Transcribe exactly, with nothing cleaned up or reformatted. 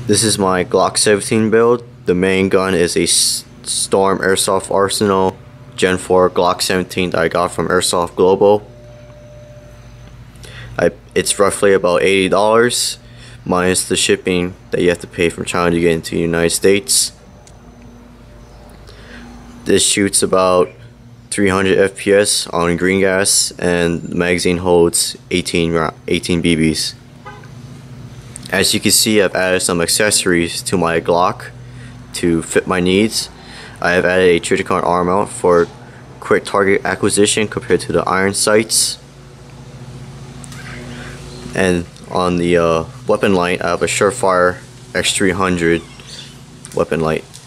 This is my Glock seventeen build. The main gun is a Storm Airsoft Arsenal Gen four Glock seventeen that I got from Airsoft Global. I, it's roughly about eighty dollars minus the shipping that you have to pay from China to get into the United States. This shoots about three hundred F P S on green gas, and the magazine holds eighteen, eighteen B Bs. As you can see, I've added some accessories to my Glock to fit my needs. I have added a Triticon arm mount for quick target acquisition compared to the iron sights. And on the uh, weapon light, I have a Surefire X three hundred weapon light.